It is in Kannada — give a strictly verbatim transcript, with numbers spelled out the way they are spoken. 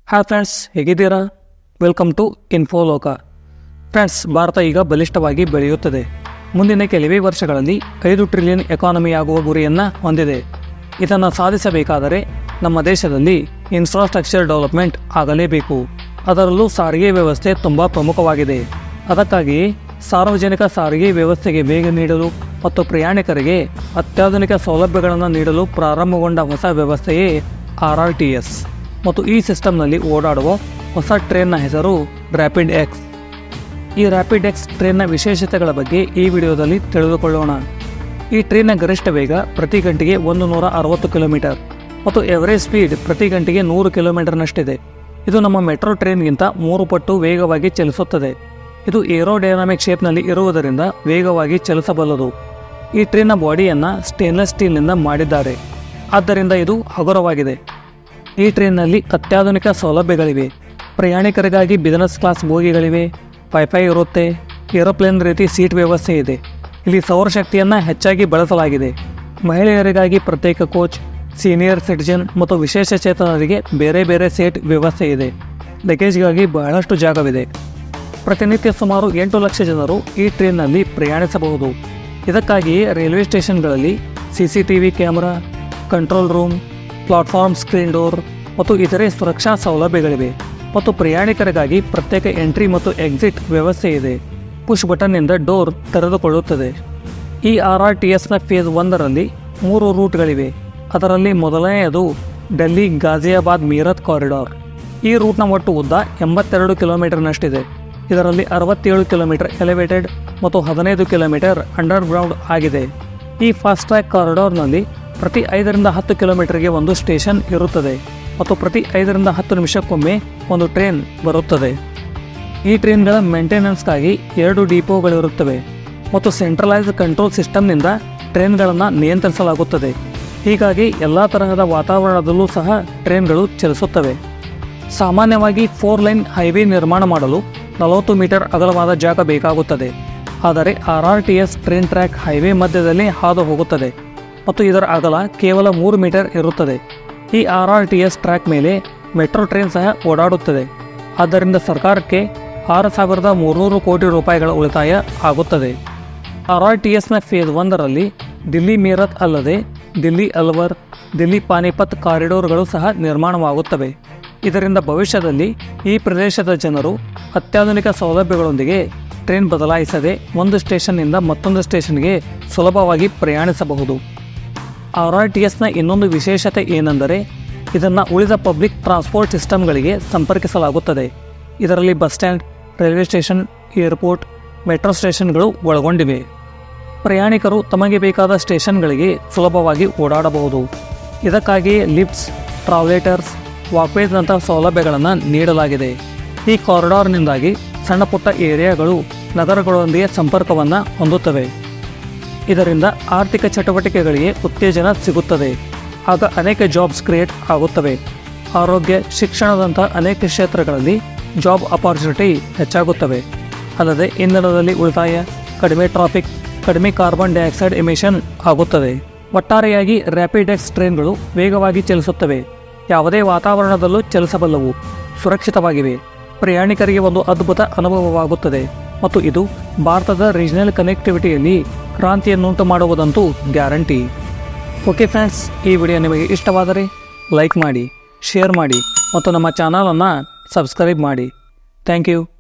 ಹಾಯ್ ಫ್ರೆಂಡ್ಸ್, ಹೇಗಿದ್ದೀರಾ? Welcome to Infoloka. Friends, Bharat ಈಗ ಬಲಿಷ್ಠವಾಗಿ ಬೆಳೆಯುತ್ತದೆ. ಮುಂದಿನ ಕೆಲವೇ ವರ್ಷಗಳಲ್ಲಿ ಐದು ಟ್ರಿಲಿಯನ್ ಎಕಾನಮಿಯಾಗುವ ಗುರಿಯನ್ನು ಹೊಂದಿದೆ. ಇದನ್ನು ಸಾಧಿಸಬೇಕಾದರೆ ನಮ್ಮ ದೇಶದಲ್ಲಿ ಇನ್ಫ್ರಾಸ್ಟ್ರಕ್ಚರ್ ಡೆವಲಪ್ಮೆಂಟ್ ಆಗಲೇಬೇಕು. ಅದರಲ್ಲೂ ಸಾರಿಗೆ ವ್ಯವಸ್ಥೆ ತುಂಬ ಪ್ರಮುಖವಾಗಿದೆ. ಅದಕ್ಕಾಗಿ ಸಾರ್ವಜನಿಕ ಸಾರಿಗೆ ವ್ಯವಸ್ಥೆಗೆ ವೇಗ ನೀಡಲು ಮತ್ತು ಪ್ರಯಾಣಿಕರಿಗೆ ಅತ್ಯಾಧುನಿಕ ಸೌಲಭ್ಯಗಳನ್ನು ನೀಡಲು ಪ್ರಾರಂಭಗೊಂಡ ಹೊಸ ವ್ಯವಸ್ಥೆಯೇ ಆರ್ ಆರ್ ಟಿ ಎಸ್ ಮತ್ತು ಈ ಸಿಸ್ಟಮ್ನಲ್ಲಿ ಓಡಾಡುವ ಹೊಸ ಟ್ರೈನ್ನ ಹೆಸರು ರ್ಯಾಪಿಡ್ ಎಕ್ಸ್. ಈ ರ್ಯಾಪಿಡ್ ಎಕ್ಸ್ ಟ್ರೈನ್ನ ವಿಶೇಷತೆಗಳ ಬಗ್ಗೆ ಈ ವಿಡಿಯೋದಲ್ಲಿ ತಿಳಿದುಕೊಳ್ಳೋಣ. ಈ ಟ್ರೈನ್ನ ಗರಿಷ್ಠ ವೇಗ ಪ್ರತಿ ಗಂಟೆಗೆ ಒಂದು ನೂರ ಅರವತ್ತು ಕಿಲೋಮೀಟರ್ ಮತ್ತು ಎವರೇಜ್ ಸ್ಪೀಡ್ ಪ್ರತಿ ಗಂಟೆಗೆ ನೂರು ಕಿಲೋಮೀಟರ್ನಷ್ಟಿದೆ. ಇದು ನಮ್ಮ ಮೆಟ್ರೋ ಟ್ರೈನ್ಗಿಂತ ಮೂರು ಪಟ್ಟು ವೇಗವಾಗಿ ಚಲಿಸುತ್ತದೆ. ಇದು ಏರೋಡೈನಾಮಿಕ್ ಶೇಪ್ನಲ್ಲಿ ಇರುವುದರಿಂದ ವೇಗವಾಗಿ ಚಲಿಸಬಲ್ಲದು. ಈ ಟ್ರೈನ್ನ ಬಾಡಿಯನ್ನು ಸ್ಟೇನ್ಲೆಸ್ ಸ್ಟೀಲ್ನಿಂದ ಮಾಡಿದ್ದಾರೆ, ಆದ್ದರಿಂದ ಇದು ಹಗುರವಾಗಿದೆ. ಈ ಟ್ರೈನ್ನಲ್ಲಿ ಅತ್ಯಾಧುನಿಕ ಸೌಲಭ್ಯಗಳಿವೆ. ಪ್ರಯಾಣಿಕರಿಗಾಗಿ ಬಿಸಿನೆಸ್ ಕ್ಲಾಸ್ ಬೋಗಿಗಳಿವೆ, ವೈಫೈ ಇರುತ್ತೆ, ಏರೋಪ್ಲೇನ್ ರೀತಿ ಸೀಟ್ ವ್ಯವಸ್ಥೆ ಇದೆ. ಇಲ್ಲಿ ಸೌರಶಕ್ತಿಯನ್ನು ಹೆಚ್ಚಾಗಿ ಬಳಸಲಾಗಿದೆ. ಮಹಿಳೆಯರಿಗಾಗಿ ಪ್ರತ್ಯೇಕ ಕೋಚ್, ಸೀನಿಯರ್ ಸಿಟಿಜನ್ ಮತ್ತು ವಿಶೇಷ ಚೇತನರಿಗೆ ಬೇರೆ ಬೇರೆ ಸೀಟ್ ವ್ಯವಸ್ಥೆ ಇದೆ. ಲಗೇಜ್ಗಾಗಿ ಬಹಳಷ್ಟು ಜಾಗವಿದೆ. ಪ್ರತಿನಿತ್ಯ ಸುಮಾರು ಎಂಟು ಲಕ್ಷ ಜನರು ಈ ಟ್ರೈನ್ನಲ್ಲಿ ಪ್ರಯಾಣಿಸಬಹುದು. ಇದಕ್ಕಾಗಿಯೇ ರೈಲ್ವೆ ಸ್ಟೇಷನ್ಗಳಲ್ಲಿ C C T V camera, control room, platform screen door ಮತ್ತು ಇತರೆ ಸುರಕ್ಷಾ ಸೌಲಭ್ಯಗಳಿವೆ. ಮತ್ತು ಪ್ರಯಾಣಿಕರಿಗಾಗಿ ಪ್ರತ್ಯೇಕ ಎಂಟ್ರಿ ಮತ್ತು ಎಕ್ಸಿಟ್ ವ್ಯವಸ್ಥೆ ಇದೆ. ಪುಷ್ ಬಟನ್ನಿಂದ ಡೋರ್ ತೆರೆದುಕೊಳ್ಳುತ್ತದೆ. ಈ ಆರ್ ಆರ್ ಟಿ ಎಸ್ನ ಫೇಸ್ ಒಂದರಲ್ಲಿ ಮೂರು ರೂಟ್ಗಳಿವೆ. ಅದರಲ್ಲಿ ಮೊದಲನೆಯದು ಡೆಲ್ಲಿ ಗಾಜಿಯಾಬಾದ್ ಮೀರತ್ ಕಾರಿಡಾರ್. ಈ ರೂಟ್ನ ಒಟ್ಟು ಉದ್ದ ಎಂಬತ್ತೆರಡು ಕಿಲೋಮೀಟರ್ನಷ್ಟಿದೆ. ಇದರಲ್ಲಿ ಅರವತ್ತೇಳು ಕಿಲೋಮೀಟರ್ ಎಲಿವೇಟೆಡ್ ಮತ್ತು ಹದಿನೈದು ಕಿಲೋಮೀಟರ್ ಅಂಡರ್ ಗ್ರೌಂಡ್ ಆಗಿದೆ. ಈ ಫಾಸ್ಟ್ ಟ್ರ್ಯಾಕ್ ಕಾರಿಡಾರ್ನಲ್ಲಿ ಪ್ರತಿ ಐದರಿಂದ ಹತ್ತು ಕಿಲೋಮೀಟರ್ಗೆ ಒಂದು ಸ್ಟೇಷನ್ ಇರುತ್ತದೆ ಮತ್ತು ಪ್ರತಿ ಐದರಿಂದ ಹತ್ತು ನಿಮಿಷಕ್ಕೊಮ್ಮೆ ಒಂದು ಟ್ರೈನ್ ಬರುತ್ತದೆ. ಈ ಟ್ರೈನ್ಗಳ ಮೇಂಟೆನೆನ್ಸ್ಗಾಗಿ ಎರಡು ಡಿಪೋಗಳಿರುತ್ತವೆ ಮತ್ತು ಸೆಂಟ್ರಲೈಸ್ಡ್ ಕಂಟ್ರೋಲ್ ಸಿಸ್ಟಮ್ನಿಂದ ಟ್ರೈನ್ಗಳನ್ನು ನಿಯಂತ್ರಿಸಲಾಗುತ್ತದೆ. ಹೀಗಾಗಿ ಎಲ್ಲ ತರಹದ ವಾತಾವರಣದಲ್ಲೂ ಸಹ ಟ್ರೈನ್ಗಳು ಚಲಿಸುತ್ತವೆ. ಸಾಮಾನ್ಯವಾಗಿ ಫೋರ್ ಲೈನ್ ಹೈವೇ ನಿರ್ಮಾಣ ಮಾಡಲು ನಲವತ್ತು ಮೀಟರ್ ಅಗಲವಾದ ಜಾಗ ಬೇಕಾಗುತ್ತದೆ. ಆದರೆ R R T S train track highway ಮಧ್ಯದಲ್ಲಿ ಹಾದು ಹೋಗುತ್ತದೆ ಮತ್ತು ಇದರ ಅಗಲ ಕೇವಲ ಮೂರು ಮೀಟರ್ ಇರುತ್ತದೆ. ಈ R R T S track ಮೇಲೆ ಮೆಟ್ರೋ ಟ್ರೈನ್ ಸಹ ಓಡಾಡುತ್ತದೆ. ಆದ್ದರಿಂದ ಸರ್ಕಾರಕ್ಕೆ ಆರು ಸಾವಿರದ ಮೂರುನೂರು ಕೋಟಿ ರೂಪಾಯಿಗಳ ಉಳಿತಾಯ ಆಗುತ್ತದೆ. ಆರ್ ಆರ್ ಟಿ ಎಸ್ನ ಫೇಸ್ ಒಂದರಲ್ಲಿ ದಿಲ್ಲಿ ಮೀರತ್ ಅಲ್ಲದೆ ದಿಲ್ಲಿ ಅಲ್ವರ್, ದಿಲ್ಲಿ ಪಾನಿಪತ್ ಕಾರಿಡೋರ್ಗಳು ಸಹ ನಿರ್ಮಾಣವಾಗುತ್ತವೆ. ಇದರಿಂದ ಭವಿಷ್ಯದಲ್ಲಿ ಈ ಪ್ರದೇಶದ ಜನರು ಅತ್ಯಾಧುನಿಕ ಸೌಲಭ್ಯಗಳೊಂದಿಗೆ ಟ್ರೈನ್ ಬದಲಾಯಿಸದೆ ಒಂದು ಸ್ಟೇಷನ್ನಿಂದ ಮತ್ತೊಂದು ಸ್ಟೇಷನ್ಗೆ ಸುಲಭವಾಗಿ ಪ್ರಯಾಣಿಸಬಹುದು. ಆರ್ ಆರ್ ಟಿ ಎಸ್ನ ಇನ್ನೊಂದು ವಿಶೇಷತೆ ಏನೆಂದರೆ ಇದನ್ನು ಉಳಿದ ಪಬ್ಲಿಕ್ ಟ್ರಾನ್ಸ್ಪೋರ್ಟ್ ಸಿಸ್ಟಮ್ಗಳಿಗೆ ಸಂಪರ್ಕಿಸಲಾಗುತ್ತದೆ. ಇದರಲ್ಲಿ bus stand, railway station, airport, metro ಸ್ಟೇಷನ್ಗಳು ಒಳಗೊಂಡಿವೆ. ಪ್ರಯಾಣಿಕರು ತಮಗೆ ಬೇಕಾದ ಸ್ಟೇಷನ್ಗಳಿಗೆ ಸುಲಭವಾಗಿ ಓಡಾಡಬಹುದು. ಇದಕ್ಕಾಗಿಯೇ ಲಿಫ್ಟ್ಸ್, ಟ್ರಾವ್ಲೇಟರ್ಸ್, ವಾಕ್ವೇಸ್ನಂತಹ ಸೌಲಭ್ಯಗಳನ್ನು ನೀಡಲಾಗಿದೆ. ಈ ಕಾರಿಡಾರ್ನಿಂದಾಗಿ ಸಣ್ಣ ಪುಟ್ಟ ಏರಿಯಾಗಳು ನಗರಗಳೊಂದಿಗೆ ಸಂಪರ್ಕವನ್ನು ಹೊಂದುತ್ತವೆ. ಇದರಿಂದ ಆರ್ಥಿಕ ಚಟುವಟಿಕೆಗಳಿಗೆ ಉತ್ತೇಜನ ಸಿಗುತ್ತದೆ. ಆಗ ಅನೇಕ ಜಾಬ್ಸ್ ಕ್ರಿಯೇಟ್ ಆಗುತ್ತವೆ. ಆರೋಗ್ಯ, ಶಿಕ್ಷಣದಂತಹ ಅನೇಕ ಕ್ಷೇತ್ರಗಳಲ್ಲಿ ಜಾಬ್ ಅಪಾರ್ಚುನಿಟಿ ಹೆಚ್ಚಾಗುತ್ತವೆ. ಅಲ್ಲದೆ ಇಂಧನದಲ್ಲಿ ಉಳಿತಾಯ, ಕಡಿಮೆ ಟ್ರಾಫಿಕ್, ಕಡಿಮೆ ಕಾರ್ಬನ್ ಡೈಆಕ್ಸೈಡ್ ಎಮಿಷನ್ ಆಗುತ್ತದೆ. ಒಟ್ಟಾರೆಯಾಗಿ ರ್ಯಾಪಿಡ್ ಎಕ್ಸ್ ಟ್ರೈನ್ಗಳು ವೇಗವಾಗಿ ಚಲಿಸುತ್ತವೆ, ಯಾವುದೇ ವಾತಾವರಣದಲ್ಲೂ ಚಲಿಸಬಲ್ಲವು, ಸುರಕ್ಷಿತವಾಗಿವೆ. ಪ್ರಯಾಣಿಕರಿಗೆ ಒಂದು ಅದ್ಭುತ ಅನುಭವವಾಗುತ್ತದೆ ಮತ್ತು ಇದು ಭಾರತದ ರೀಜನಲ್ ಕನೆಕ್ಟಿವಿಟಿಯಲ್ಲಿ ಕ್ರಾಂತಿಯನ್ನುಂಟು ಮಾಡುವುದಂತೂ ಗ್ಯಾರಂಟಿ. ಓಕೆ ಫ್ರೆಂಡ್ಸ್, ಈ ವಿಡಿಯೋ ನಿಮಗೆ ಇಷ್ಟವಾದರೆ ಲೈಕ್ ಮಾಡಿ, ಶೇರ್ ಮಾಡಿ ಮತ್ತು ನಮ್ಮ ಚಾನಲನ್ನು ಸಬ್ಸ್ಕ್ರೈಬ್ ಮಾಡಿ. Thank you.